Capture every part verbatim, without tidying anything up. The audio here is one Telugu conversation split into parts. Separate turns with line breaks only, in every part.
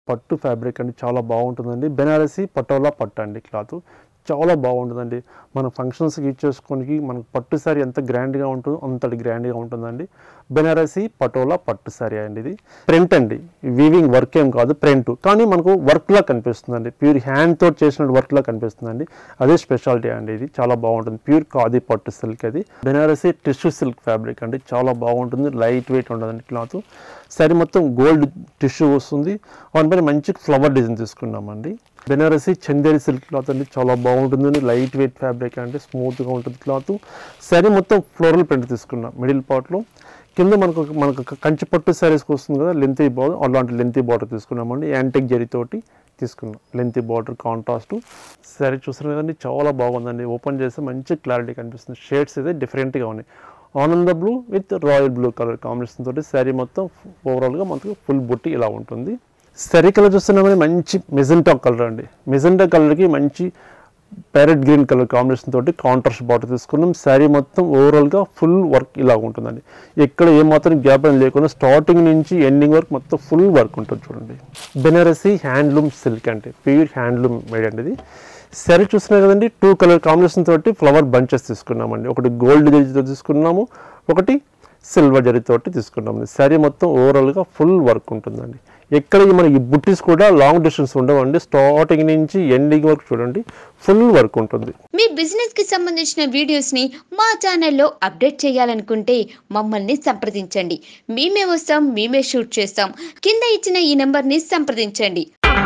పట్టు ఫ్యాబ్రిక్ అండి చాలా బాగుంటుందండి. బెనారసి పటోలా పట్టు అండి క్లాత్ చాలా బాగుంటుందండి. మన ఫంక్షన్స్కి యూజ్ చేసుకోవడానికి మనకు పట్టు సారీ ఎంత గ్రాండ్గా ఉంటుందో అంతటి గ్రాండ్గా ఉంటుందండి. బెనారసి పటోలా పట్టు సారీ అండి. ఇది ప్రింట్ అండి, వీవింగ్ వర్క్ ఏం కాదు, ప్రింట్ కానీ మనకు వర్క్లా కనిపిస్తుందండి. ప్యూర్ హ్యాండ్ తోటి చేసిన వర్క్లా కనిపిస్తుందండి. అదే స్పెషాలిటీ అండి. ఇది చాలా బాగుంటుంది. ప్యూర్ ఖాదీ పట్టు సిల్క్ అది. బెనారసి టిష్యూ సిల్క్ ఫ్యాబ్రిక్ అండి చాలా బాగుంటుంది. లైట్ వెయిట్ ఉండదండి క్లాత్. సారీ మొత్తం గోల్డ్ టిష్యూ వస్తుంది. దానిపైన మంచి ఫ్లవర్ డిజైన్ తీసుకున్నామండి. బెనారసి చందేరి సిల్క్ క్లాత్ అండి చాలా బాగుంటుందండి. లైట్ వెయిట్ ఫ్యాబ్రిక్ అంటే స్మూత్గా ఉంటుంది క్లాత్. సారీ మొత్తం ఫ్లోరల్ ప్రింట్ తీసుకున్నాం మిడిల్ పార్ట్లో. కింద మనకు మనకు కంచి పట్టు శారీస్కి వస్తుంది కదా లెంతీ బార్డర్, అలాంటి లెంతీ బార్డర్ తీసుకున్నామండి. యాంటిక్ జరీతోటి తీసుకున్నాం లెంతీ బార్డర్ కాంట్రాస్ట్. శారీ చూస్తున్నారు కదండి చాలా బాగుందండి. ఓపెన్ చేస్తే మంచి క్లారిటీ కనిపిస్తుంది. షేడ్స్ అయితే డిఫరెంట్గా ఉన్నాయి. ఆనంద blue with royal blue colour combination తోటి శారీ మొత్తం ఓవరాల్గా మనకు ఫుల్ బుట్టి ఇలా ఉంటుంది. శారీ కలర్ చూస్తున్నామని మంచి మెజెంటా కలర్ అండి. మెజెంటా కలర్కి మంచి ప్యారెట్ గ్రీన్ కలర్ కాంబినేషన్ తోటి కాంట్రాస్ట్ బార్డర్ తీసుకున్నాం. శారీ మొత్తం ఓవరాల్గా ఫుల్ వర్క్ ఇలా ఉంటుందండి. ఎక్కడ ఏమాత్రం గ్యాప్ అని లేకుండా స్టార్టింగ్ నుంచి ఎండింగ్ వరకు మొత్తం ఫుల్ వర్క్ ఉంటుంది చూడండి. బెనారసి హ్యాండ్లూమ్ సిల్క్ అంటే ప్యూర్ హ్యాండ్లూమ్ మేడ్ అండి. ఇది శారీ చూస్తున్నారు కదండి టూ కలర్ కాంబినేషన్ తోటి ఫ్లవర్ బంచెస్ తీసుకున్నామండి. ఒకటి గోల్డ్ జరీతో తీసుకున్నాము, ఒకటి సిల్వర్ జరీతోటి తీసుకున్నాము. శారీ మొత్తం ఓవరాల్గా ఫుల్ వర్క్ ఉంటుందండి. ఎక్కడ మన ఈ బుట్టీస్ కూడా లాంగ్ డిస్టెన్స్ ఉండవండి. స్టార్టింగ్ నుంచి ఎండింగ్ వరకు చూడండి ఫుల్ వర్క్ ఉంటుంది.
మీ బిజినెస్ కి సంబంధించిన వీడియోస్ ని మా ఛానల్లో అప్డేట్ చేయాలనుకుంటే మమ్మల్ని సంప్రదించండి. మేమే వస్తాం, మేమే షూట్ చేస్తాం. కింద ఇచ్చిన ఈ నెంబర్ ని సంప్రదించండి.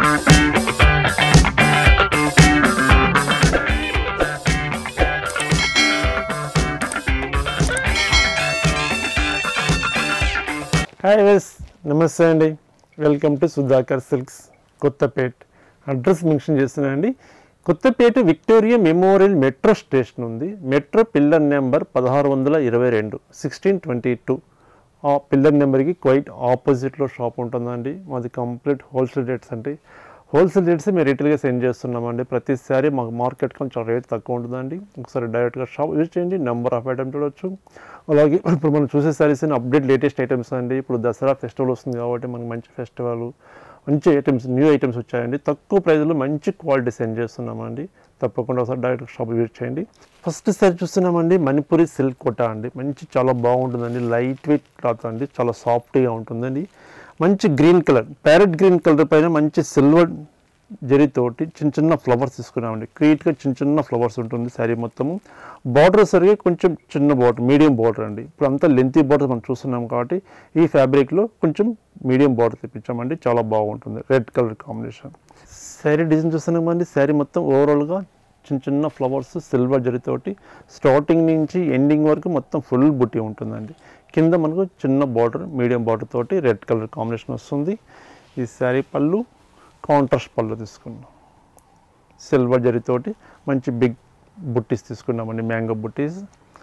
హాయ్ వెస్ నమస్తే అండి. Welcome to Sudhakar silks Kothapet. Address mention చేస్తున్నానండి. Kothapeta Victoria Memorial metro station ఉంది. మెట్రో పిల్లర్ నెంబర్ పదహారు వందల ఇరవై రెండు సిక్స్టీన్ ట్వంటీ టూ ఆ పిల్లర్ నెంబర్కి క్వైట్ ఆపోజిట్లో షాప్ ఉంటుందండి. మాది కంప్లీట్ హోల్సేల్ రేట్స్ అండి. హోల్సేల్ రేట్స్ మేము రీటైల్గా సెండ్ చేస్తున్నామండి. ప్రతిసారి మాకు మార్కెట్ కొంచెం రేట్ తక్కువ ఉంటుందండి. ఒకసారి డైరెక్ట్గా షాప్ విజిట్ చేయండి. నెంబర్ ఆఫ్ ఐటమ్ చూడవచ్చు. అలాగే ఇప్పుడు మనం చూసే సారీస్ అప్డేట్ లేటెస్ట్ ఐటమ్స్ అండి. ఇప్పుడు దసరా ఫెస్టివల్ వస్తుంది కాబట్టి మనకి మంచి ఫెస్టివల్ మంచి ఐటమ్స్ న్యూ ఐటమ్స్ వచ్చాయండి. తక్కువ ప్రైస్లో మంచి క్వాలిటీ సెండ్ చేస్తున్నామండి. తప్పకుండా ఒకసారి డైరెక్ట్ షాప్ విజిట్ చేయండి. ఫస్ట్ సారీ చూస్తున్నామండి మణిపురి సిల్క్ కోట అండి. మంచి చాలా బాగుంటుందండి. లైట్ వెయిట్ క్లాత్ అండి. చాలా సాఫ్ట్గా ఉంటుందండి. మంచి green colour parrot green colour పైన మంచి సిల్వర్ జరీతోటి చిన్న చిన్న ఫ్లవర్స్ తీసుకున్నామండి. క్రీట్గా చిన్న చిన్న ఫ్లవర్స్ ఉంటుంది శారీ మొత్తము. బార్డర్ సరిగా కొంచెం చిన్న బార్డర్, మీడియం బార్డర్ అండి. ఇప్పుడు అంతా లెంతీ బార్డర్ మనం చూస్తున్నాం కాబట్టి ఈ ఫ్యాబ్రిక్లో కొంచెం మీడియం బార్డర్ తెప్పించామండి. చాలా బాగుంటుంది. Red colour combination. Sari design చూస్తున్నామండి. శారీ మొత్తం ఓవరాల్గా చిన్న చిన్న ఫ్లవర్స్ సిల్వర్ జరీతోటి స్టార్టింగ్ నుంచి ఎండింగ్ వరకు మొత్తం ఫుల్ బుట్టి ఉంటుందండి. కింద మనకు చిన్న బార్డర్, మీడియం బార్డర్ తోటి రెడ్ కలర్ కాంబినేషన్ వస్తుంది. ఈ శారీ పళ్ళు కాంట్రాస్ట్ పళ్ళు తీసుకున్నాం. సిల్వర్ జరీతోటి మంచి బిగ్ బుట్టీస్ తీసుకున్నామండి. మ్యాంగో బుట్టీస్.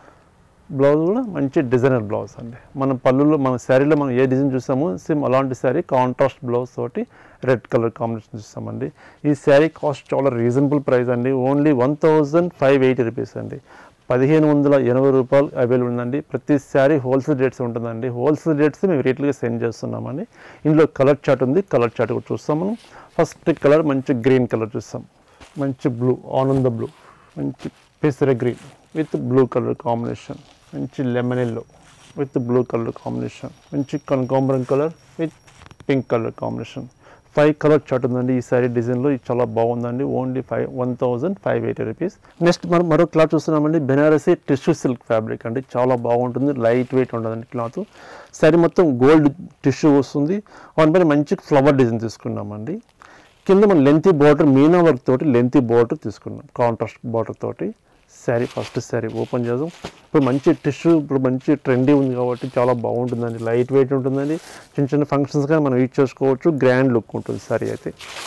బ్లౌజ్ కూడా మంచి డిజైనర్ బ్లౌజ్ అండి. మన పళ్ళులో మన శారీలో మనం ఏ డిజైన్ చూసామో సేమ్ అలాంటి శారీ కాంట్రాస్ట్ బ్లౌజ్ తోటి రెడ్ కలర్ కాంబినేషన్ చూస్తామండి. ఈ శారీ కాస్ట్ చాలా రీజనబుల్ ప్రైస్ అండి. Only one thousand five eighty rupees అండి. పదిహేను వందల ఎనభై రూపాయలు అవైలబుల్ ఉందండి. ప్రతి శారీ హోల్సేల్ రేట్స్ ఉంటుందండి. హోల్సేల్ రేట్స్ మేము రీటైల్గా సెండ్ చేస్తున్నామండి. ఇందులో కలర్ చార్ట్ ఉంది. కలర్ చార్ట్ కూడా చూస్తాం మనం. ఫస్ట్ కలర్ మంచి గ్రీన్ కలర్ చూస్తాం. మంచి బ్లూ, ఆనంద బ్లూ, మంచి పెసర green with blue colour combination. మంచి lemon yellow with blue colour combination. మంచి కనకాంబరం colour with pink colour combination. Five colour chart ఉందండి. ఈ సారీ డిజైన్లో ఇది చాలా బాగుందండి. Only five one thousand five eighty rupees. Next మనం మరో క్లాత్ చూస్తున్నామండి. బెనారసి టిష్యూ సిల్క్ ఫ్యాబ్రిక్ అండి. చాలా బాగుంటుంది. లైట్ వెయిట్ ఉండదండి క్లాత్. సారీ మొత్తం గోల్డ్ టిష్యూ వస్తుంది. దానిపైన మంచి ఫ్లవర్ డిజైన్ తీసుకున్నామండి. కింద మనం లెంతీ బార్డర్, మీనా వర్క్ తోటి లెంతీ బార్డర్ తీసుకున్నాం. కాంట్రాస్ట్ బార్డర్ తోటి శారీ. ఫస్ట్ శారీ ఓపెన్ చేద్దాం. ఇప్పుడు మంచి టిష్యూ ఇప్పుడు మంచి ట్రెండీ ఉంది కాబట్టి చాలా బాగుంటుందండి. లైట్ వెయిట్ ఉంటుందండి. చిన్న చిన్న ఫంక్షన్స్ కానీ మనం యూజ్ చేసుకోవచ్చు. గ్రాండ్ లుక్ ఉంటుంది శారీ అయితే.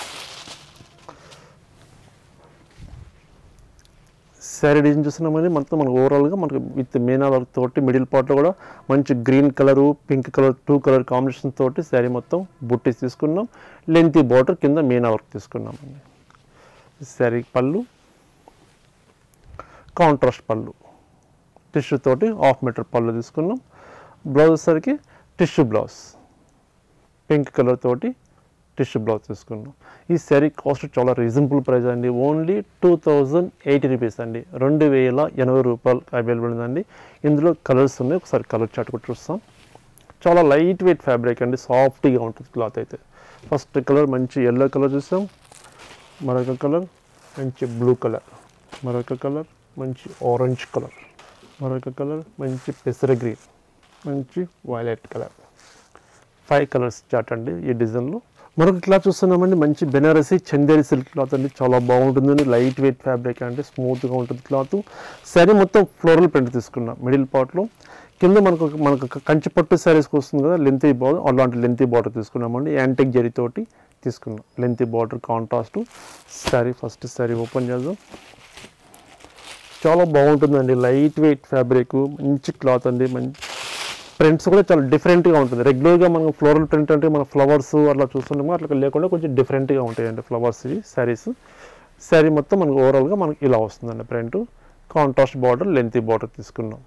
శారీ డిజైన్ చూస్తున్నామని మొత్తం మనకు ఓవరాల్గా మనకు విత్ మీనా వర్క్ తోటి మిడిల్ పార్ట్లో కూడా మంచి green colour, pink colour, two colour combination తోటి శారీ మొత్తం బుట్టీస్ తీసుకున్నాం. లెంతీ బార్డర్ కింద మీనా వర్క్ తీసుకున్నామండి. శారీ పళ్ళు కాంట్రాస్ట్ పళ్ళు, టిష్యూ తోటి హాఫ్ మీటర్ పళ్ళు తీసుకున్నాం. బ్లౌజ్ సరికి టిష్యూ బ్లౌజ్ పింక్ కలర్ తోటి టిష్యూ బ్లౌజ్ తీసుకున్నాం. ఈ శారీ కాస్ట్ చాలా రీజనబుల్ ప్రైస్ అండి, only two thousand eighty rupees అండి, రెండు వేల ఎనభై రూపాయలు అవైలబుల్ ఉందండి. ఇందులో కలర్స్ ఉన్నాయి, ఒకసారి కలర్ చార్ట్ కూడా చూస్తాం. చాలా లైట్ వెయిట్ ఫ్యాబ్రిక్ అండి, సాఫ్ట్గా ఉంటుంది క్లాత్ అయితే. ఫస్ట్ కలర్ మంచి ఎల్లో కలర్ చూసాం, మరొక కలర్ మంచి బ్లూ కలర్, మరొక కలర్ మంచి ఆరెంజ్ కలర్, మరొక కలర్ మంచి పెసర గ్రీన్, మంచి violet colour. Five colours chart అండి ఈ డిజైన్లో. మరొక క్లాత్ చూస్తున్నామండి, మంచి బెనారసీ చందేరి సిల్క్ క్లాత్ అండి, చాలా బాగుంటుందండి. లైట్ వెయిట్ ఫ్యాబ్రిక్ అంటే స్మూత్గా ఉంటుంది క్లాత్. శారీ మొత్తం ఫ్లోరల్ ప్రింట్ తీసుకున్నాం మిడిల్ పార్ట్లో. కింద మనకు మనకు కంచి పట్టు శారీస్కి వస్తుంది కదా లెంతీ బార్డర్, అలాంటి లెంతీ బార్డర్ తీసుకున్నామండి. యాంటిక్ జరీతోటి తీసుకున్నాం lengthy border contrast. Sari first sari open చేద్దాం. చాలా బాగుంటుందండి, లైట్ వెయిట్ ఫ్యాబ్రిక్, మంచి క్లాత్ అండి. మంచి ప్రింట్స్ కూడా చాలా డిఫరెంట్గా ఉంటుంది. రెగ్యులర్గా మనం ఫ్లోరల్ ప్రింట్ అంటే మన ఫ్లవర్స్ అట్లా చూస్తుంటాము, అట్లా లేకుండా కొంచెం డిఫరెంట్గా ఉంటాయండి ఫ్లవర్స్ ఇవి శారీస్. శారీ మొత్తం మనకు ఓవరాల్గా మనకి ఇలా వస్తుందండి print. Contrast border lengthy border తీసుకున్నాం.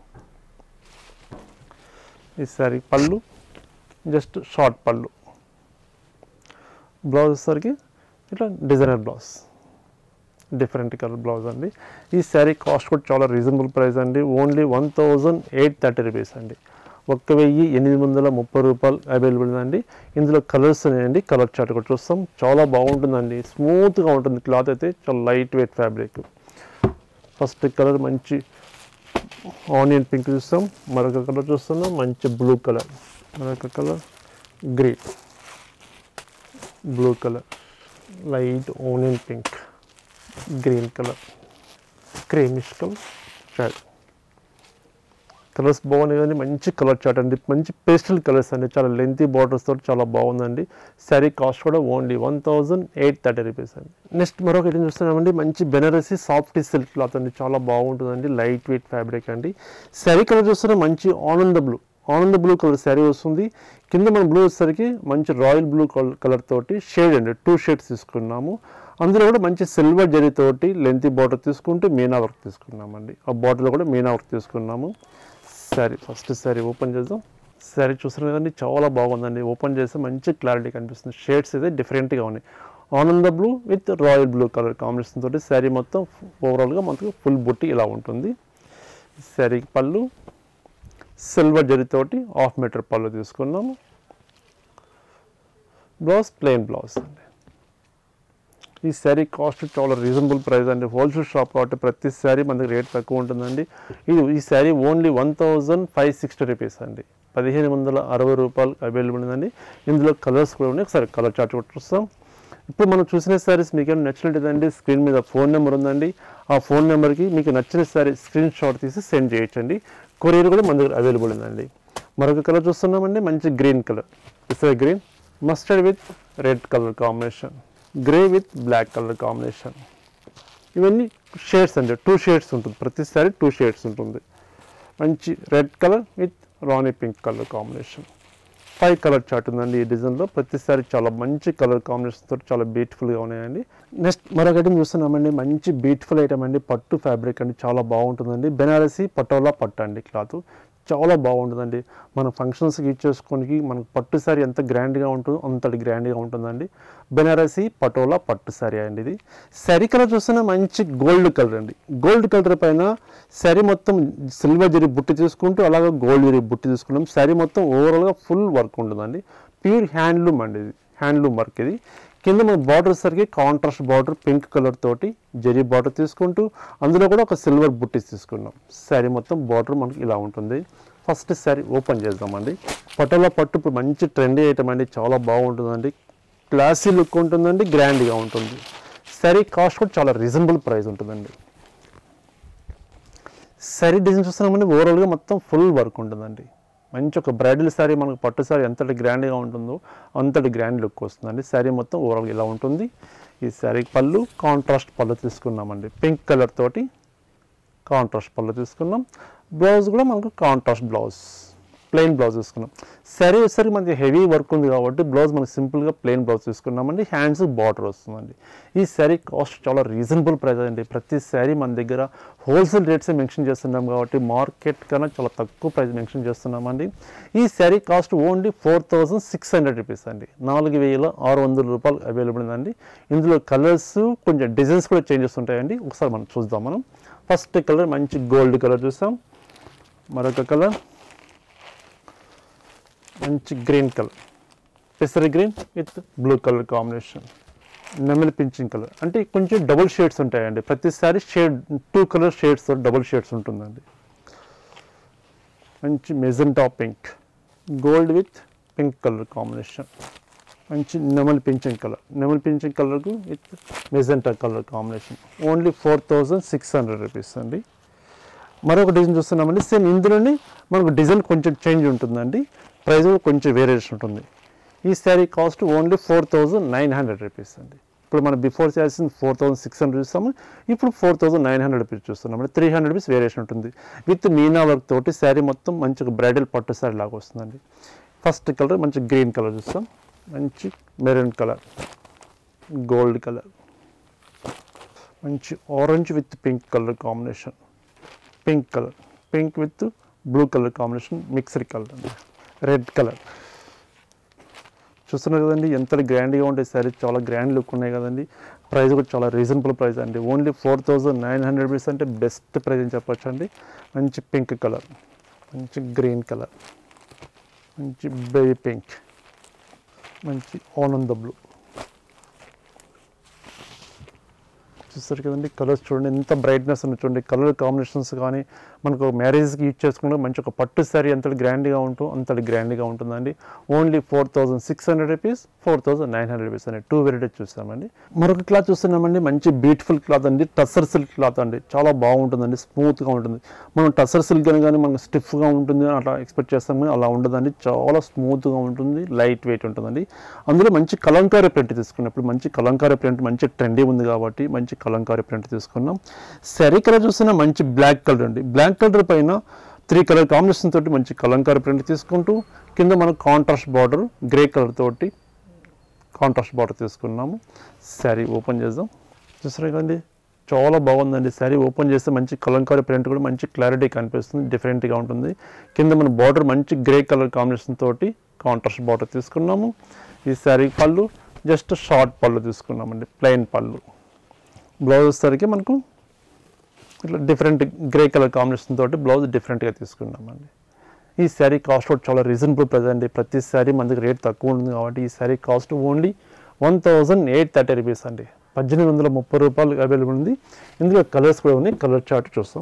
ఈ శారీ పళ్ళు జస్ట్ షార్ట్ పళ్ళు. బ్లౌజ్ వచ్చేసరికి ఇట్లా designer blouse, different colour blouse అండి. ఈ శారీ కాస్ట్ కూడా చాలా రీజనబుల్ ప్రైస్ అండి, only one thousand eight thirty rupees అండి, ఒక్క వెయ్యి ఎనిమిది వందల ముప్పై రూపాయలు అవైలబుల్ ఉందండి. ఇందులో కలర్స్ ఉన్నాయండి, కలర్ చార్ట్ కూడా చూస్తాం. చాలా బాగుంటుందండి, స్మూత్గా ఉంటుంది క్లాత్ అయితే, చాలా light weight fabric. First colour మంచి ఆనియన్ పింక్ చూస్తాం, మరొక కలర్ చూస్తున్నాం మంచి బ్లూ కలర్, మరొక colour green, blue colour, light onion pink, green colour, creamish colour shade. Colours బాగున్నాయి కానీ మంచి కలర్ చార్ట్ అండి, మంచి పేస్టల్ కలర్స్ అండి, చాలా లెంతీ బార్డర్స్ తోటి చాలా బాగుందండి. శారీ కాస్ట్ కూడా only one thousand eight thirty rupees అండి. నెక్స్ట్ మరొక ఐటమ్ చూస్తున్నామండి, మంచి బెనారసీ సాఫ్ట్ సిల్క్ క్లాత్ అండి, చాలా బాగుంటుందండి, లైట్ వెయిట్ ఫ్యాబ్రిక్ అండి. శారీ కలర్ చూస్తున్నా మంచి ఆనంద బ్లూ, ఆనంద బ్లూ కలర్ శారీ వస్తుంది. కింద మన బ్లూ వచ్చేసరికి మంచి రాయల్ బ్లూ కలర్ తోటి షేడ్ అండి, టూ షేడ్స్ తీసుకున్నాము. అందులో కూడా మంచి సిల్వర్ జరీతోటి లెంతీ బార్డర్ తీసుకుంటూ మీనా వర్క్ తీసుకున్నామండి. ఆ బార్డర్లో కూడా మీనా వర్క్ తీసుకున్నాము. శారీ ఫస్ట్ శారీ ఓపెన్ చేద్దాం. శారీ చూస్తున్నారు కదండి, చాలా బాగుందండి, ఓపెన్ చేస్తే మంచి క్లారిటీ కనిపిస్తుంది. షేడ్స్ అయితే డిఫరెంట్గా ఉన్నాయి. ఆనంద blue with royal blue colour combination తోటి శారీ మొత్తం ఓవరాల్గా మనకు ఫుల్ బుట్టి ఇలా ఉంటుంది. శారీకి పళ్ళు సిల్వర్ జరీతోటి హాఫ్ మీటర్ పళ్ళు తీసుకున్నాము. బ్లౌజ్ ప్లెయిన్ బ్లౌజ్ అండి. ఈ శారీ కాస్ట్ చాలా రీజనబుల్ ప్రైస్ అండి, హోల్సేల్ షాప్ కాబట్టి ప్రతి శారీ మనకి రేట్ తక్కువ ఉంటుందండి. ఇది ఈ sari only one thousand five sixty rupees అండి, పదిహేను వందల అరవై రూపాయలు అవైలబుల్ ఉందండి. ఇందులో కలర్స్ కూడా ఉన్నాయి, ఒకసారి కలర్ చార్ట్ కూడా చూస్తాం. ఇప్పుడు మనం చూసిన శారీస్ మీకు ఏమైనా నచ్చినట్టండి, స్క్రీన్ మీద ఫోన్ నెంబర్ ఉందండి, ఆ ఫోన్ నెంబర్కి మీకు నచ్చిన శారీ స్క్రీన్ షాట్ తీసి సెండ్ చేయొచ్చండి. కొరియర్ కూడా మన దగ్గర అవైలబుల్ ఉందండి. మరొక కలర్ చూస్తున్నామండి, మంచి గ్రీన్ కలర్, ఇసే green, mustard with red colour combination, grey with black colour combination. ఇవన్నీ షేడ్స్ అండి, టూ షేడ్స్ ఉంటుంది, ప్రతిసారి టూ షేడ్స్ ఉంటుంది. మంచి రెడ్ కలర్ విత్ రాణి pink colour combination. Five colour chart ఉందండి ఈ డిజైన్లో, ప్రతిసారి చాలా మంచి కలర్ కాంబినేషన్ తోటి చాలా బ్యూటిఫుల్గా ఉన్నాయండి. నెక్స్ట్ మరొక ఐటమ్ చూస్తున్నామండి, మంచి బ్యూటిఫుల్ ఐటమ్ అండి, పట్టు ఫ్యాబ్రిక్ అండి, చాలా బాగుంటుందండి. బెనారసీ పటోలా పట్టు అండి, క్లాత్ చాలా బాగుంటుందండి. మన ఫంక్షన్స్కి యూజ్ చేసుకోనికి మనకు పట్టు శారీ ఎంత గ్రాండ్గా ఉంటుందో అంతటి గ్రాండ్గా ఉంటుందండి. బెనారసీ పటోలా పట్టు శారీ అండి ఇది. శారీ కలర్ చూస్తున్నా మంచి గోల్డ్ కలర్ అండి, గోల్డ్ కలర్ పైన శారీ మొత్తం సిల్వర్ జరీ బుట్టి తీసుకుంటూ అలాగే గోల్డ్ జరీ బుట్టి తీసుకున్నాం. శారీ మొత్తం ఓవరాల్గా ఫుల్ వర్క్ ఉంటుందండి, ప్యూర్ హ్యాండ్లూమ్ అండి ఇది, హ్యాండ్లూమ్ వర్క్ ఇది. కింద మన బార్డర్ సరికి కాంట్రాస్ట్ బార్డర్ పింక్ కలర్ తోటి జరీ బార్డర్ తీసుకుంటూ అందులో కూడా ఒక సిల్వర్ బుట్టీస్ తీసుకున్నాం. శారీ మొత్తం బార్డర్ మనకి ఇలా ఉంటుంది. ఫస్ట్ శారీ ఓపెన్ చేద్దామండి. పటోలా పట్టు ఇప్పుడు మంచి ట్రెండీ ఐటమ్ అండి, చాలా బాగుంటుందండి, క్లాసీ లుక్ ఉంటుందండి, గ్రాండ్గా ఉంటుంది. శారీ కాస్ట్ కూడా చాలా రీజనబుల్ ప్రైస్ ఉంటుందండి. శారీ డిజైన్ చూస్తున్నామండి, ఓవరాల్గా మొత్తం ఫుల్ వర్క్ ఉంటుందండి. మంచి ఒక బ్రైడల్ శారీ మనకు పట్టు శారీ ఎంతటి గ్రాండ్గా ఉంటుందో అంతటి గ్రాండ్ లుక్ వస్తుందండి. శారీ మొత్తం ఓవరాల్గా ఇలా ఉంటుంది. ఈ శారీకి పళ్ళు కాంట్రాస్ట్ పళ్ళు తీసుకున్నామండి, పింక్ కలర్ తోటి కాంట్రాస్ట్ పళ్ళు తీసుకున్నాం. బ్లౌజ్ కూడా మనకు కాంట్రాస్ట్ బ్లౌజ్, ప్లెయిన్ బ్లౌజ్ తీసుకున్నాం. శారీ వచ్చేసరికి మనకి హెవీ వర్క్ ఉంది కాబట్టి బ్లౌజ్ మనకి సింపుల్గా ప్లెయిన్ బ్లౌజ్ తీసుకున్నామండి. హ్యాండ్స్ బార్డర్ వస్తుందండి. ఈ శారీ కాస్ట్ చాలా రీజనబుల్ ప్రైస్ అండి. ప్రతి శారీ మన దగ్గర హోల్సేల్ రేట్సే మెన్షన్ చేస్తున్నాం కాబట్టి మార్కెట్ కన్నా చాలా తక్కువ ప్రైస్ మెన్షన్ చేస్తున్నామండి. ఈ sari cost only four thousand six hundred rupees అండి. నాలుగు వేల ఆరు వందల రూపాయలు అవైలబుల్ ఉందండి. ఇందులో కలర్స్ కొంచెం డిజైన్స్ కూడా చేంజెస్ ఉంటాయండి. ఒకసారి మనం చూద్దాం. మనం ఫస్ట్ కలర్ మంచి గోల్డ్ కలర్ చూసాం. మరొక కలర్ మంచి గ్రీన్ కలర్, పెసరి green with blue colour combination. నెమలి పింఛింగ్ కలర్ అంటే కొంచెం డబుల్ షేడ్స్ ఉంటాయండి. ప్రతిసారి shade two colour shades double shades ఉంటుందండి. మంచి magenta pink, gold with pink colour combination. మంచి నెమలి పింఛింగ్ కలర్, నెమలి పింఛింగ్ కలర్కు with magenta colour combination. Only four thousand six hundred rupees అండి. మరొక డిజైన్ చూస్తున్నామండి. సేమ్ ఇందులోనే మనకు డిజైన్ కొంచెం చేంజ్ ఉంటుందండి. ప్రైస్ కూడా కొంచెం వేరియేషన్ ఉంటుంది. ఈ sari cost only four thousand nine hundred rupees అండి. ఇప్పుడు మనం బిఫోర్ చేయాల్సింది ఫోర్ థౌసండ్ సిక్స్ హండ్రెడ్ చూస్తాము. ఇప్పుడు four thousand nine hundred rupees చూస్తున్నాం. త్రీ హండ్రెడ్ రూపీస్ వేరియేషన్ ఉంటుంది. విత్ మీనా వర్క్ తోటి శారీ మొత్తం మంచిగా బ్రైడల్ పట్టు శారీ లాగా వస్తుందండి. ఫస్ట్ కలర్ మంచి గ్రీన్ కలర్ చూస్తాం. మంచి మెరూన్ కలర్, గోల్డ్ కలర్, మంచి orange with pink colour combination. Pink colour, pink with blue colour combination mixed colour అండి. రెడ్ కలర్ చూస్తున్నారు కదండి. ఎంత గ్రాండ్గా ఉంటాయి శారీ, చాలా గ్రాండ్ లుక్ ఉన్నాయి కదండి. ప్రైస్ కూడా చాలా రీజనబుల్ ప్రైస్ అండి. Only four thousand nine hundred rupees అంటే బెస్ట్ ప్రైస్ అని చెప్పొచ్చు అండి. మంచి పింక్ కలర్, మంచి గ్రీన్ కలర్, మంచి బేబీ పింక్, మంచి ఆనంద బ్లూ. చూస్తారు కదండి కలర్స్ చూడండి ఎంత బ్రైట్నెస్ ఉంది చూడండి. కలర్ కాంబినేషన్స్ కానీ మనకు మ్యారేజ్కి యూజ్ చేసుకుంటే మంచి ఒక పట్టు శారీ ఎంతటి గ్రాండ్గా ఉంటూ అంతటి గ్రాండ్గా ఉంటుందండి. Only four thousand six hundred rupees, four thousand nine hundred rupees అండి. టూ వెరైటీస్ చూస్తామండి. మరొక క్లాత్ చూస్తున్నామండి. మంచి బ్యూటిఫుల్ క్లాత్ అండి. టసర్ సిల్క్ క్లాత్ అండి. చాలా బాగుంటుందండి, స్మూత్గా ఉంటుంది. మనం టసర్ సిల్క్ అని కానీ మనకు స్టిఫ్గా ఉంటుంది అని అట్లా ఎక్స్పెక్ట్ చేస్తాం కానీ అలా ఉండదండి. చాలా స్మూత్గా ఉంటుంది, లైట్ వెయిట్ ఉంటుందండి. అందులో మంచి కలంకారీ ప్రింట్ తీసుకున్నప్పుడు మంచి కలంకారీ ప్రింట్ మంచి ట్రెండీ ఉంది కాబట్టి మంచి కలంకారీ ప్రింట్ తీసుకున్నాం. శారీ కలర్ చూస్తున్నా మంచి బ్లాక్ కలర్ అండి. బ్లాక్ కలర్ పైన త్రీ కలర్ కాంబినేషన్ తోటి మంచి కలంకారీ ప్రింట్ తీసుకుంటూ కింద మనం కాంట్రాస్ట్ బార్డర్ గ్రే కలర్ తోటి కాంట్రాస్ట్ బార్డర్ తీసుకున్నాము. శారీ ఓపెన్ చేద్దాం. చూసారు కదండి చాలా బాగుందండి. శారీ ఓపెన్ చేస్తే మంచి కలంకారీ ప్రింట్ కూడా మంచి క్లారిటీ కనిపిస్తుంది, డిఫరెంట్గా ఉంటుంది. కింద మన బార్డర్ మంచి గ్రే కలర్ కాంబినేషన్ తోటి కాంట్రాస్ట్ బార్డర్ తీసుకున్నాము. ఈ శారీ పళ్ళు జస్ట్ షార్ట్ పళ్ళు తీసుకున్నామండి, ప్లెయిన్ పళ్ళు. బ్లౌజ్ వచ్చేసరికి మనకు ఇట్లా డిఫరెంట్ గ్రే కలర్ కాంబినేషన్ తోటి బ్లౌజ్ డిఫరెంట్గా తీసుకున్నామండి. ఈ శారీ కాస్ట్ కూడా చాలా రీజనబుల్ ప్రైస్ అండి. ప్రతి శారీ మన దగ్గర రేట్ తక్కువ ఉంటుంది కాబట్టి ఈ sari cost only one thousand eight thirty rupees అండి. పద్దెనిమిది వందల ముప్పై రూపాయలు అవైలబుల్ ఉంది. ఇందులో కలర్స్ కూడా ఉన్నాయి. కలర్ చార్ట్ చూస్తాం.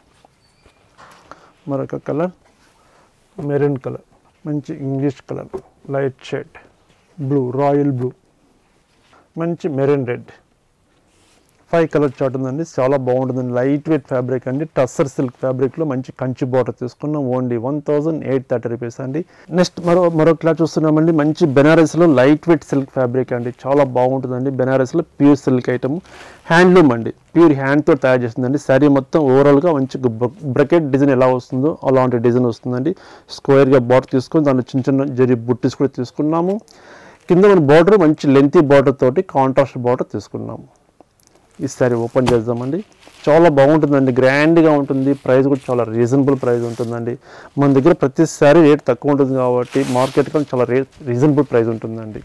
మరొక కలర్ మెరూన్ కలర్, మంచి English colour, light shade blue, royal blue, మంచి maroon red. Five colour chart ఉందండి. చాలా బాగుంటుందండి. లైట్ వెయిట్ ఫ్యాబ్రిక్ అండి. టస్సర్ సిల్క్ ఫ్యాబ్రిక్లో మంచి కంచి బార్డర్ తీసుకున్నాం. Only one thousand eight thirty rupees అండి. నెక్స్ట్ మరో మరో క్లాత్ చూస్తున్నామండి. మంచి బెనారస్లో లైట్ వెయిట్ సిల్క్ ఫ్యాబ్రిక్ అండి. చాలా బాగుంటుందండి. బెనారస్లో ప్యూర్ సిల్క్ ఐటమ్, హ్యాండ్లూమ్ అండి. ప్యూర్ హ్యాండ్తో తయారు చేస్తుందండి. శారీ మొత్తం ఓవరాల్గా మంచి బ్రకెట్ డిజైన్ ఎలా వస్తుందో అలాంటి డిజైన్ వస్తుందండి. స్క్వేర్గా బార్డర్ తీసుకొని దాంట్లో చిన్న చిన్న జరి బుట్టీస్ కూడా తీసుకున్నాము. కింద మన బార్డర్ మంచి లెంతీ బార్డర్ తోటి కాంట్రాస్ట్ బార్డర్ తీసుకున్నాము. ఈ శారీ ఓపెన్ చేద్దామండి. చాలా బాగుంటుందండి, గ్రాండ్గా ఉంటుంది. ప్రైస్ కూడా చాలా రీజనబుల్ ప్రైస్ ఉంటుందండి. మన దగ్గర ప్రతి శారీ రేట్ తక్కువ ఉంటుంది కాబట్టి మార్కెట్ కన్నా చాలా రేట్ రీజనబుల్ ప్రైస్ ఉంటుందండి.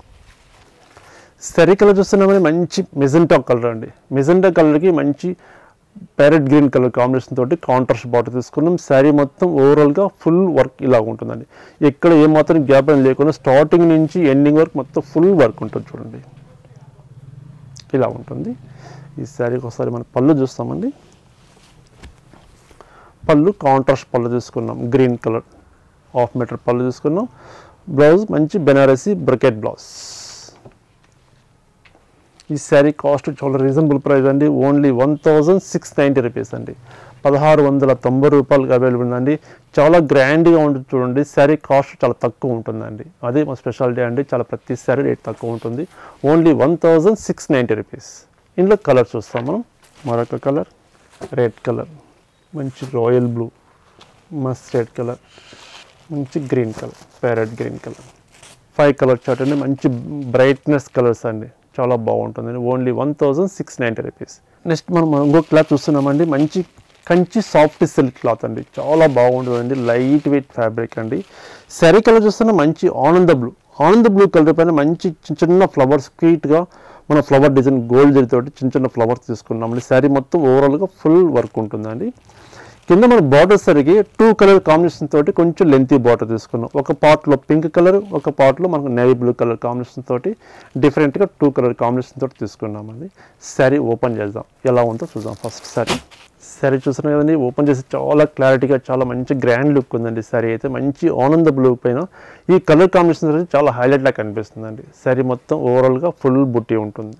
శారీ కలర్ చూస్తున్నామని మంచి మెజెంటా కలర్ అండి. మెజెంటా కలర్కి మంచి ప్యారెట్ గ్రీన్ కలర్ కాంబినేషన్ తోటి కాంట్రాస్ట్ బార్డర్ తీసుకున్నాం. శారీ మొత్తం ఓవరాల్గా ఫుల్ వర్క్ ఇలా ఉంటుందండి. ఎక్కడ ఏమాత్రం గ్యాప్ అని లేకుండా స్టార్టింగ్ నుంచి ఎండింగ్ వరకు మొత్తం ఫుల్ వర్క్ ఉంటుంది చూడండి. ఇలా ఉంటుంది. ఈ శారీకి ఒకసారి మనం పళ్ళు చూస్తామండి. పళ్ళు కాంట్రాస్ట్ పళ్ళు తీసుకున్నాం. గ్రీన్ కలర్ హాఫ్ మీటర్ పళ్ళు తీసుకున్నాం. బ్లౌజ్ మంచి బెనారసీ బ్రకెట్ బ్లౌజ్. ఈ శారీ కాస్ట్ చాలా రీజనబుల్ ప్రైస్ అండి. Only one thousand six ninety rupees అండి. పదహారు వందల తొంభై రూపాయలకి అవైలబుల్ ఉందండి. చాలా గ్రాండ్గా ఉంటుంది చూడండి. శారీ కాస్ట్ చాలా తక్కువ ఉంటుందండి. అదే మా స్పెషాలిటీ అండి. చాలా ప్రతి శారీ రేట్ తక్కువ ఉంటుంది. Only one thousand six ninety rupees. ఇందులో కలర్ చూస్తాం మనం. మరొక కలర్ రెడ్ కలర్, మంచి రాయల్ బ్లూ, మస్టర్డ్ కలర్, మంచి green colour, parrot green colour. Five colour chart అండి, మంచి బ్రైట్నెస్ కలర్స్ అండి, చాలా బాగుంటుందండి. Only one thousand six ninety rupees. Next మనం ఇంకో క్లాత్ చూస్తున్నామండి, మంచి కంచి సాఫ్ట్ సిల్క్ క్లాత్ అండి, చాలా బాగుంటుందండి. లైట్ వెయిట్ ఫ్యాబ్రిక్ అండి. శారీ కలర్ చూస్తున్న మంచి ఆనంద బ్లూ, ఆనంద బ్లూ కలర్ పైన మంచి చిన్న చిన్న ఫ్లవర్స్ క్యూట్గా మన ఫ్లవర్ డిజైన్ గోల్డ్ జరితోటి చిన్న చిన్న ఫ్లవర్స్ తీసుకున్నామండి. శారీ మొత్తం ఓవరాల్గా ఫుల్ వర్క్ ఉంటుందండి. కింద మన బార్డర్ సరికి టూ కలర్ కాంబినేషన్ తోటి కొంచెం లెంతీ బార్డర్ తీసుకున్నాం. ఒక పార్ట్లో పింక్ కలర్, ఒక పార్ట్లో మనకు నేవీ బ్లూ కలర్ కాంబినేషన్ తోటి డిఫరెంట్గా టూ కలర్ కాంబినేషన్ తోటి తీసుకున్నామండి. శారీ ఓపెన్ చేద్దాం, ఎలా ఉందో చూద్దాం. ఫస్ట్ శారీ శారీ చూస్తున్నాం కదండి, ఓపెన్ చేసి చాలా క్లారిటీగా చాలా మంచి గ్రాండ్ లుక్ ఉందండి. శారీ అయితే మంచి ఆనంద బ్లూ పైన ఈ కలర్ కాంబినేషన్ అయితే చాలా హైలైట్లా కనిపిస్తుందండి. శారీ మొత్తం ఓవరాల్గా ఫుల్ బుట్టి ఉంటుంది.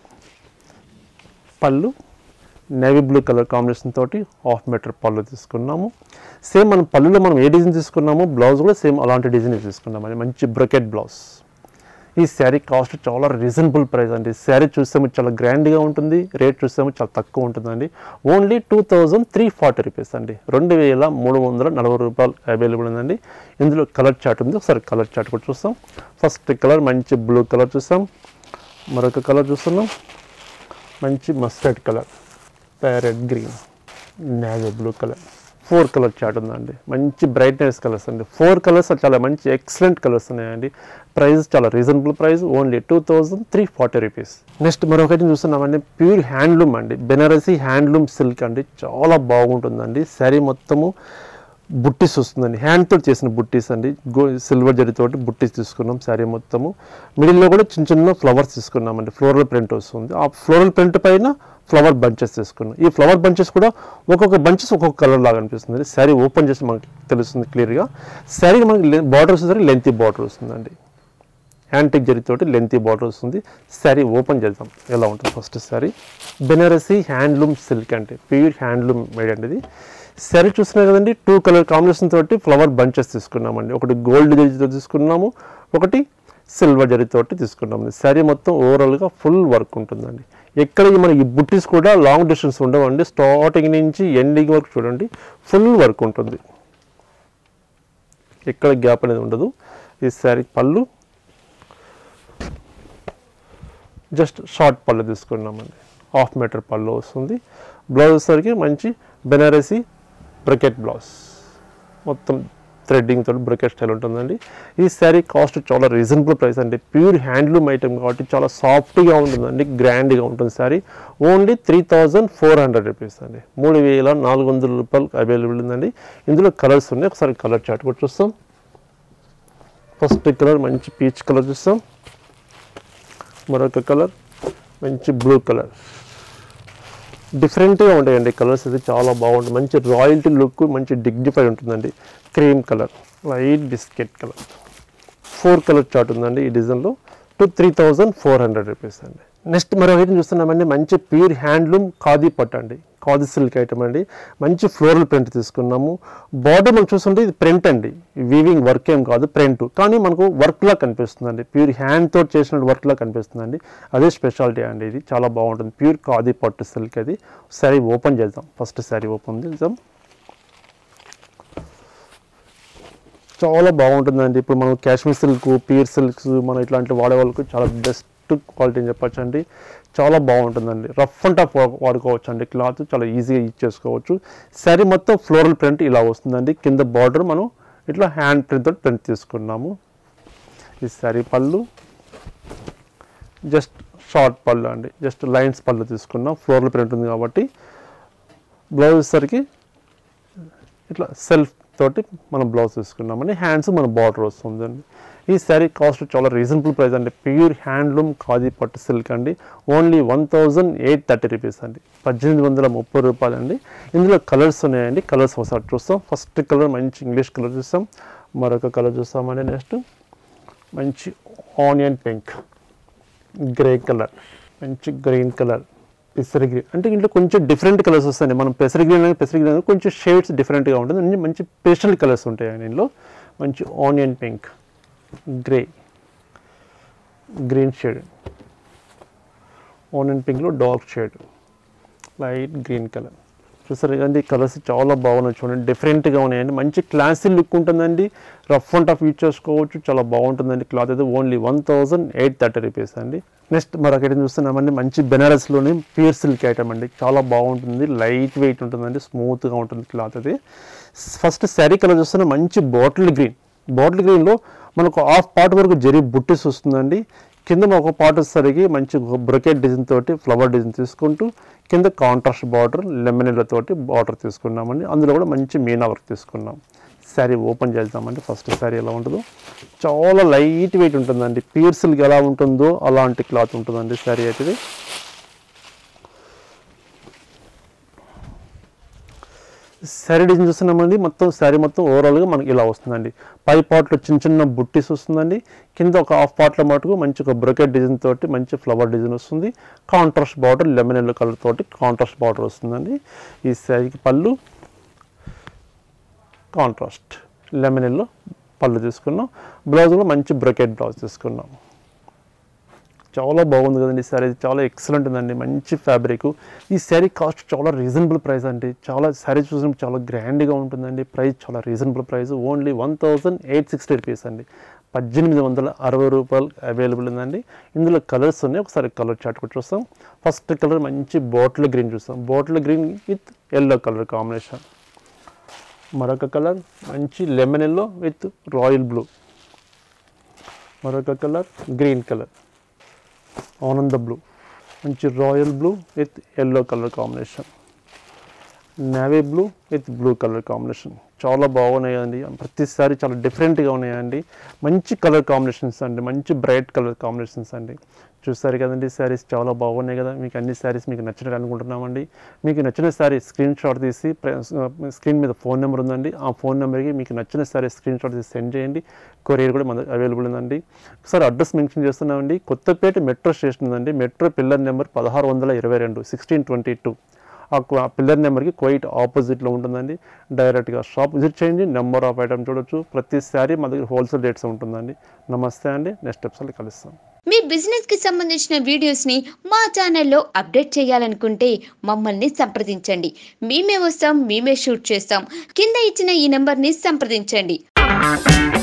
పళ్ళు నేవీ బ్లూ కలర్ కాంబినేషన్ తోటి హాఫ్ మీటర్ పళ్ళు తీసుకున్నాము. సేమ్ మనం పళ్ళులో మనం ఏ డిజైన్ తీసుకున్నామో బ్లౌజ్ కూడా సేమ్ అలాంటి డిజైన్ తీసుకున్నామండి. మంచి బ్రకెట్ బ్లౌజ్. ఈ శారీ కాస్ట్ చాలా రీజనబుల్ ప్రైస్ అండి. శారీ చూస్తేమో చాలా గ్రాండ్గా ఉంటుంది, రేట్ చూస్తేమో చాలా తక్కువ ఉంటుందండి. Only two thousand three forty rupees అండి, రెండు వేల మూడు వందల నలభై రూపాయలు అవైలబుల్ ఉందండి. ఇందులో కలర్ చార్ట్ ఉంది, ఒకసారి కలర్ చార్ట్ కూడా చూస్తాం. ఫస్ట్ కలర్ మంచి బ్లూ కలర్ చూస్తాం, మరొక కలర్ చూస్తున్నాం మంచి mustard colour, parrot green, navy blue colour. Four colour chart ఉందండి, మంచి బ్రైట్నెస్ కలర్స్ అండి. ఫోర్ కలర్స్ చాలా మంచి ఎక్సలెంట్ కలర్స్ ఉన్నాయండి. ప్రైస్ చాలా reasonable price, only two thousand three forty rupees. Next మరొకటి చూస్తున్నామండి, ప్యూర్ హ్యాండ్లూమ్ అండి, బెనారసీ హ్యాండ్లూమ్ సిల్క్ అండి, చాలా బాగుంటుందండి. శారీ మొత్తము బుట్టీస్ వస్తుందండి, హ్యాండ్తో చేసిన బుట్టీస్ అండి, గో సిల్వర్ జరీతోటి బుట్టీస్ తీసుకున్నాం. శారీ మొత్తము మిడిల్లో కూడా చిన్న చిన్న ఫ్లవర్స్ తీసుకున్నామండి, ఫ్లోరల్ ప్రింట్ వస్తుంది. ఆ ఫ్లోరల్ ప్రింట్ పైన ఫ్లవర్ బంచెస్ తీసుకున్నాం. ఈ ఫ్లవర్ బంచెస్ కూడా ఒక్కొక్క బంచెస్ ఒక్కొక్క కలర్ లాగా అనిపిస్తుంది. శారీ ఓపెన్ చేసి మనకి తెలుస్తుంది క్లియర్గా. శారీ మనకి బార్డర్ వచ్చేసరికి లెంతీ బార్డర్ వస్తుందండి, హ్యాండ్టిక్ జరీతోటి లెంతీ బార్డర్ వస్తుంది. శారీ ఓపెన్ చేద్దాం, ఎలా ఉంటుంది. First sari Banarasi handloom silk అంటే ప్యూర్ హ్యాండ్లూమ్ మేడ్ అండి. ఇది శారీ చూస్తున్నారు కదండి, టూ కలర్ కాంబినేషన్ తోటి ఫ్లవర్ బంచెస్ తీసుకున్నామండి. ఒకటి గోల్డ్ జరీతో తీసుకున్నాము, ఒకటి సిల్వర్ జరీతోటి తీసుకున్నాము. శారీ మొత్తం ఓవరాల్గా ఫుల్ వర్క్ ఉంటుందండి. ఎక్కడ మనకి ఈ బుట్టీస్ కూడా లాంగ్ డిస్టెన్స్ ఉండవండి, స్టార్టింగ్ నుంచి ఎండింగ్ వరకు చూడండి ఫుల్ వర్క్ ఉంటుంది, ఎక్కడ గ్యాప్ అనేది ఉండదు. ఈ శారీ పళ్ళు జస్ట్ షార్ట్ పళ్ళు తీసుకున్నామండి, హాఫ్ మీటర్ పళ్ళు వస్తుంది. బ్లౌజ్ వచ్చేసరికి మంచి బెనారసీ బ్రకెట్ బ్లౌజ్, మొత్తం థ్రెడ్డింగ్ తోటి బ్రకెట్ స్టైల్ ఉంటుందండి. ఈ శారీ కాస్ట్ చాలా రీజనబుల్ ప్రైస్ అండి, ప్యూర్ హ్యాండ్లూమ్ ఐటమ్ కాబట్టి చాలా సాఫ్ట్గా ఉంటుందండి, గ్రాండ్గా ఉంటుంది. Sari only three thousand four hundred rupees అండి, మూడు వేల నాలుగు వందల రూపాయలు అవైలబుల్ ఉందండి. ఇందులో కలర్స్ ఉన్నాయి, ఒకసారి కలర్ చార్ట్ కూడా చూస్తాం. ఫస్ట్ కలర్ మంచి పీచ్ కలర్ చూస్తాం, మరొక కలర్ మంచి బ్లూ కలర్. డిఫరెంట్గా ఉంటాయండి కలర్స్, అయితే చాలా బాగుంటుంది. మంచి రాయల్టీ లుక్, మంచి డిగ్నిఫై ఉంటుందండి. Cream colour, light biscuit colour. Four colour chart ఉందండి ఈ డిజైన్లో, two three thousand four hundred rupees అండి. నెక్స్ట్ మరో ఐటమ్ చూస్తున్నామండి, మంచి ప్యూర్ హ్యాండ్లూమ్ ఖాదీ పట్టు అండి, ఖాదీ సిల్క్ ఐటమ్ అండి. మంచి ఫ్లోరల్ ప్రింట్ తీసుకున్నాము. బార్డర్ మనం చూస్తుంటే ఇది ప్రింట్ అండి, వీవింగ్ వర్క్ ఏం కాదు, ప్రింట్, కానీ మనకు వర్క్లా కనిపిస్తుందండి, ప్యూర్ హ్యాండ్తో చేసిన వర్క్లా కనిపిస్తుందండి. అదే స్పెషాలిటీ అండి, ఇది చాలా బాగుంటుంది. ప్యూర్ ఖాదీ పట్టు సిల్క్ అది. శారీ ఓపెన్ చేద్దాం, ఫస్ట్ శారీ ఓపెన్ చేద్దాం. చాలా బాగుంటుందండి. ఇప్పుడు మనం కాశ్మీర్ సిల్క్, ప్యూర్ సిల్క్స్ మనం ఇట్లాంటి వాడే వాళ్ళకు చాలా బెస్ట్ క్వాలిటీ అని చెప్పచ్చు అండి. చాలా బాగుంటుందండి, రఫ్ అండ్ టఫ్ వాడుకోవచ్చు అండి, క్లాత్ చాలా ఈజీగా యూజ్ చేసుకోవచ్చు. శారీ మొత్తం ఫ్లోరల్ ప్రింట్ ఇలా వస్తుందండి. కింద బార్డర్ మనం ఇట్లా హ్యాండ్ ప్రింట్ తోటి ప్రింట్ తీసుకున్నాము. ఈ శారీ పళ్ళు జస్ట్ షార్ట్ పళ్ళు అండి, జస్ట్ లైన్స్ పళ్ళు తీసుకున్నాం, ఫ్లోరల్ ప్రింట్ ఉంది కాబట్టి. బ్లౌజ్ సరికి ఇట్లా సెల్ఫ్ తోటి మనం బ్లౌజ్ తీసుకున్నామండి. హ్యాండ్స్ మన బార్డర్ వస్తుందండి. ఈ శారీ కాస్ట్ చాలా రీజనబుల్ ప్రైస్ అండి, ప్యూర్ హ్యాండ్లూమ్ ఖాదీ పట్టు సిల్క్ అండి. Only one thousand eight thirty rupees అండి, పద్దెనిమిది వందల ముప్పై రూపాయలు అండి. ఇందులో కలర్స్ ఉన్నాయండి, కలర్స్ ఒకసారి చూస్తాం. ఫస్ట్ కలర్ మంచి ఇంగ్లీష్ కలర్ చూస్తాం, మరొక కలర్ చూస్తామండి. నెక్స్ట్ మంచి ఆనియన్ పింక్, గ్రే కలర్, మంచి గ్రీన్ కలర్, పెసరి గ్రీన్. అంటే ఇంట్లో కొంచెం డిఫరెంట్ కలర్స్ వస్తాయండి. మనం పెసరి గ్రీన్ అనేది పెసరి గ్రీన్ అనేది కొంచెం షేడ్స్ డిఫరెంట్గా ఉంటుంది, అన్ని మంచి పేస్టల్ కలర్స్ ఉంటాయండి ఇందులో. మంచి onion pink, grey, green shade, onion పింక్లో dark shade, light green colour, చూసారు కదండి కలర్స్ చాలా బాగున్నాయి చూడండి, డిఫరెంట్గా ఉన్నాయండి, మంచి క్లాసీ లుక్ ఉంటుందండి, రఫ్ అండ్ టఫ్ యూజ్ చేసుకోవచ్చు, చాలా బాగుంటుందండి. క్లాత్ అయితే only one thousand eight thirty rupees అండి. నెక్స్ట్ మరొక ఐటమ్ చూస్తున్నామండి, మంచి బెనారస్లోని ప్యూర్ సిల్క్ ఐటమ్ అండి, చాలా బాగుంటుంది, లైట్ వెయిట్ ఉంటుందండి, స్మూత్గా ఉంటుంది క్లాత్ అది. ఫస్ట్ శారీ కలర్ చూస్తున్న మంచి బాటిల్ గ్రీన్, బాటిల్ గ్రీన్లో మనకు హాఫ్ పార్ట్ వరకు జరీ బుట్టిస్ వస్తుందండి. కింద ఒక పార్ట్ వచ్చేసరికి మంచి బ్రొకెట్ డిజైన్ తోటి ఫ్లవర్ డిజైన్ తీసుకుంటూ కింద కాంట్రాస్ట్ బార్డర్ లెమనెల్లతోటి బార్డర్ తీసుకున్నామండి. అందులో కూడా మంచి మీనా వర్క్ తీసుకున్నాం. శారీ ఓపెన్ చేద్దామండి. ఫస్ట్ శారీ ఎలా ఉంటుందో, చాలా లైట్ వెయిట్ ఉంటుందండి, ప్యూర్ సిల్క్ ఎలా ఉంటుందో అలాంటి క్లాత్ ఉంటుందండి శారీ అయితే. శారీ డిజైన్ చూస్తున్నామండి, మొత్తం శారీ మొత్తం ఓవరాల్గా మనకి ఇలా వస్తుందండి. పై పార్ట్లో చిన్న చిన్న బుట్టీస్ వస్తుందండి, కింద ఒక హాఫ్ పార్ట్లో మటుకు మంచి ఒక బ్రొకెట్ డిజైన్ తోటి మంచి ఫ్లవర్ డిజైన్ వస్తుంది. Contrast border lemon yellow colour తోటి కాంట్రాస్ట్ బార్డర్ వస్తుందండి. ఈ శారీకి పళ్ళు కాంట్రాస్ట్ లెమన్ ఎల్లో పళ్ళు తీసుకున్నాం. బ్లౌజ్ కూడా మంచి బ్రొకెట్ బ్లౌజ్ తీసుకున్నాం. చాలా బాగుంది కదండి శారీ, చాలా ఎక్సలెంట్ ఉందండి, మంచి ఫ్యాబ్రిక్. ఈ శారీ కాస్ట్ చాలా రీజనబుల్ ప్రైస్ అండి, చాలా శారీ చూసినప్పుడు చాలా గ్రాండ్గా ఉంటుందండి. ప్రైస్ చాలా reasonable price, only one thousand eight sixty rupees అండి, పద్దెనిమిది వందల అరవై రూపాయలు అవైలబుల్ ఉందండి. ఇందులో కలర్స్ ఉన్నాయి, ఒకసారి కలర్ చార్ట్ కూడా చూస్తాం. ఫస్ట్ కలర్ మంచి బాటిల్ గ్రీన్ చూస్తాం, bottle green with yellow colour combination. మరొక కలర్ మంచి lemon yellow with royal blue. మరొక కలర్ గ్రీన్ కలర్ ఆనంద బ్లూ, మంచి royal blue with yellow colour combination. Navy blue with blue colour combination. చాలా బాగున్నాయండి, ప్రతిసారి చాలా డిఫరెంట్గా ఉన్నాయండి, మంచి కలర్ కాంబినేషన్స్ అండి, మంచి బ్రైట్ కలర్ కాంబినేషన్స్ అండి. చూస్తారు కదండి శారీస్ చాలా బాగున్నాయి కదా. మీకు అన్ని శారీస్ మీకు నచ్చినట్టు అనుకుంటున్నామండి. మీకు నచ్చిన శారీ స్క్రీన్ షాట్ తీసి స్క్రీన్ మీద ఫోన్ నెంబర్ ఉందండి, ఆ ఫోన్ నెంబర్కి మీకు నచ్చిన శారీ స్క్రీన్ షాట్ తీసి సెండ్ చేయండి. కొరియర్ కూడా మన అవైలబుల్ ఉందండి. ఒకసారి అడ్రస్ మెన్షన్ చేస్తున్నామండి, కొత్తపేట మెట్రో స్టేషన్ ఉందండి, మెట్రో పిల్లర్ నెంబర్ పదహారు వందల ఇరవై రెండు సిక్స్టీన్ ట్వంటీ టూ ఆ పిల్లర్ నెంబర్కి క్వైట్ ఆపోజిట్లో ఉంటుందండి. డైరెక్ట్గా షాప్ విజిట్ చేయండి, నెంబర్ ఆఫ్ ఐటమ్ చూడొచ్చు. ప్రతి శారీ మా దగ్గర హోల్సేల్ రేట్స్ ఉంటుందండి. నమస్తే అండి, నెక్స్ట్ ఎపిసోడ్లో కలుస్తాం.
మీ బిజినెస్ కి సంబంధించిన వీడియోస్ ని మా ఛానల్లో అప్డేట్ చేయాలనుకుంటే మమ్మల్ని సంప్రదించండి. మేమే వస్తాం, మేమే షూట్ చేస్తాం. కింద ఇచ్చిన ఈ నెంబర్ ని సంప్రదించండి.